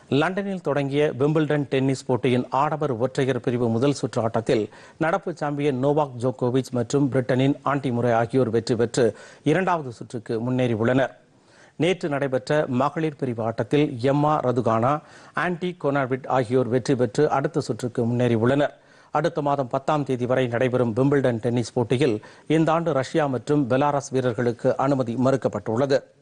லண்டனில் தொடங்கிய Wimbledon tennis போட்டியின் ஆடவர் ஒற்றையர் பிரிவு முதல் சுற்று ஆட்டத்தில் நடப்பு சாம்பியன் நோவாக் ஜோகோவிச் மற்றும் பிரிட்டனின் ஆண்டி முறை ஆகியோர் வெற்றி பெற்று இரண்டாவது சுற்றுக்கு முன்னேறியுள்ளனர். நேற்று நடைபெற்ற மகளிர் பிரிவு ஆட்டத்தில் எம்மா ரதுகானா, ஆன்டி கொனார்விட் ஆகியோர் வெற்றி பெற்று அடுத்த சுற்றுக்கு முன்னேறியுள்ளனர். அடுத்த மாதம் 10ஆம் தேதி வரை நடைபெறும் விம்பிள்டன் டென்னிஸ் போட்டியில் இந்த ஆண்டு ரஷ்யா மற்றும் பெலாரஸ் வீரர்களுக்கு அனுமதி மறுக்கப்பட்டுள்ளது.